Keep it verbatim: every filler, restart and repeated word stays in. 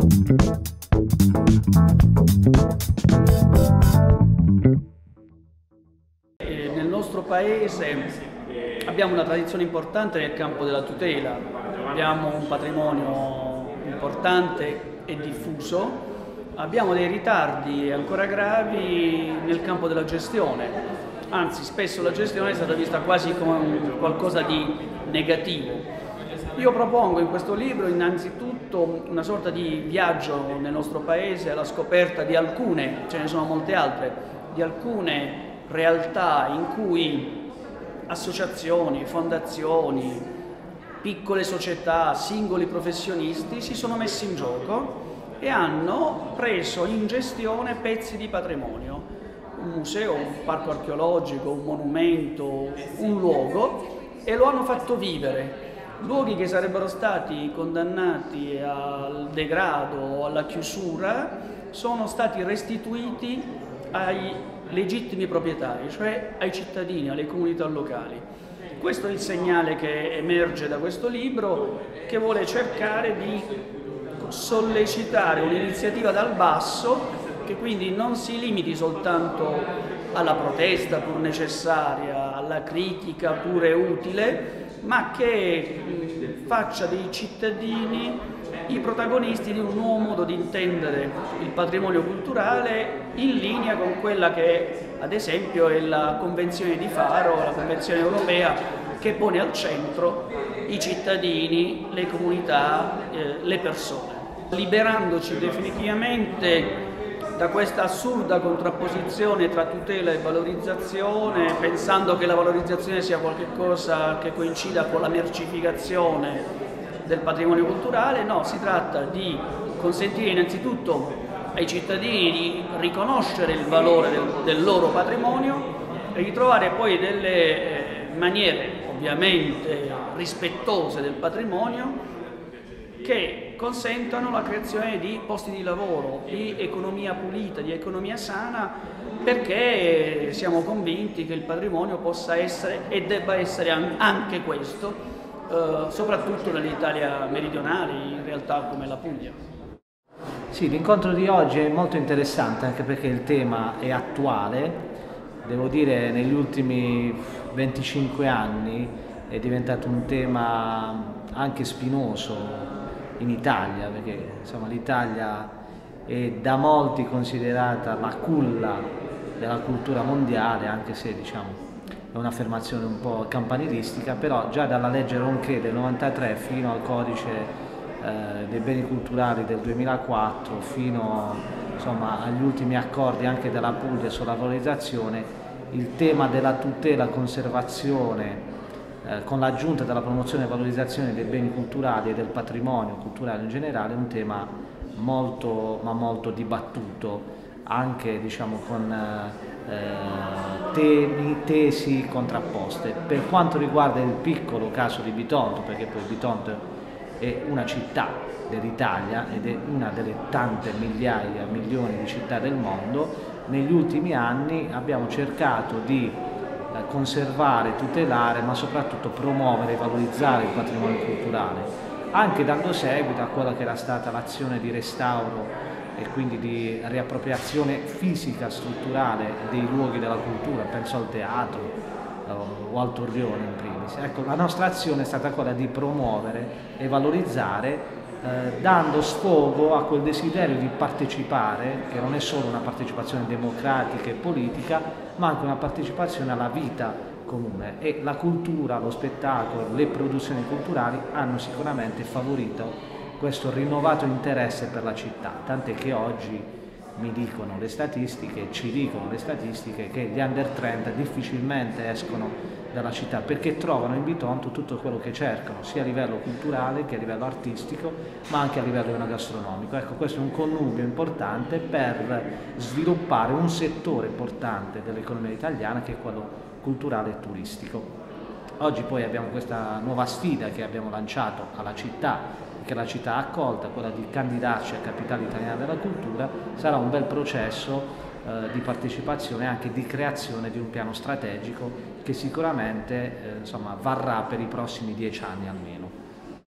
Nel nostro paese abbiamo una tradizione importante nel campo della tutela, abbiamo un patrimonio importante e diffuso, abbiamo dei ritardi ancora gravi nel campo della gestione, anzi spesso la gestione è stata vista quasi come un qualcosa di negativo. Io propongo in questo libro innanzitutto una sorta di viaggio nel nostro paese alla scoperta di alcune, ce ne sono molte altre, di alcune realtà in cui associazioni, fondazioni, piccole società, singoli professionisti si sono messi in gioco e hanno preso in gestione pezzi di patrimonio, un museo, un parco archeologico, un monumento, un luogo, e lo hanno fatto vivere. Luoghi che sarebbero stati condannati al degrado o alla chiusura sono stati restituiti ai legittimi proprietari, cioè ai cittadini, alle comunità locali. Questo è il segnale che emerge da questo libro, che vuole cercare di sollecitare un'iniziativa dal basso che quindi non si limiti soltanto alla protesta pur necessaria, alla critica pure utile, ma che faccia dei cittadini i protagonisti di un nuovo modo di intendere il patrimonio culturale in linea con quella che ad esempio è la Convenzione di Faro, la Convenzione europea, che pone al centro i cittadini, le comunità, eh, le persone. Liberandoci definitivamente da questa assurda contrapposizione tra tutela e valorizzazione, pensando che la valorizzazione sia qualcosa che coincida con la mercificazione del patrimonio culturale, no, si tratta di consentire innanzitutto ai cittadini di riconoscere il valore del, del loro patrimonio e di trovare poi delle eh, maniere ovviamente rispettose del patrimonio che consentano la creazione di posti di lavoro, di economia pulita, di economia sana, perché siamo convinti che il patrimonio possa essere e debba essere anche questo, eh, soprattutto nell'Italia meridionale, in realtà come la Puglia. Sì, l'incontro di oggi è molto interessante anche perché il tema è attuale, devo dire negli ultimi venticinque anni è diventato un tema anche spinoso in Italia, perché l'Italia è da molti considerata la culla della cultura mondiale, anche se diciamo, è un'affermazione un po' campanilistica, però già dalla legge Ronché del novantatré fino al codice eh, dei beni culturali del duemilaquattro, fino insomma, agli ultimi accordi anche della Puglia sulla valorizzazione, il tema della tutela, conservazione, Eh, con l'aggiunta della promozione e valorizzazione dei beni culturali e del patrimonio culturale in generale è un tema molto, ma molto dibattuto, anche diciamo, con eh, temi, tesi contrapposte. Per quanto riguarda il piccolo caso di Bitonto, perché poi Bitonto è una città dell'Italia ed è una delle tante migliaia, milioni di città del mondo, negli ultimi anni abbiamo cercato di conservare, tutelare, ma soprattutto promuovere e valorizzare il patrimonio culturale, anche dando seguito a quella che era stata l'azione di restauro e quindi di riappropriazione fisica, strutturale dei luoghi della cultura, penso al teatro o al Torrione in primis. Ecco, la nostra azione è stata quella di promuovere e valorizzare Eh, dando sfogo a quel desiderio di partecipare, che non è solo una partecipazione democratica e politica, ma anche una partecipazione alla vita comune, e la cultura, lo spettacolo, le produzioni culturali hanno sicuramente favorito questo rinnovato interesse per la città, tant'è che oggi mi dicono le statistiche, ci dicono le statistiche, che gli under trenta difficilmente escono dalla città perché trovano in Bitonto tutto quello che cercano, sia a livello culturale che a livello artistico, ma anche a livello enogastronomico. Ecco, questo è un connubio importante per sviluppare un settore importante dell'economia italiana che è quello culturale e turistico. Oggi poi abbiamo questa nuova sfida che abbiamo lanciato alla città, che la città ha accolta, quella di candidarci a Capitale Italiana della Cultura. Sarà un bel processo eh, di partecipazione e anche di creazione di un piano strategico che sicuramente eh, insomma, varrà per i prossimi dieci anni almeno.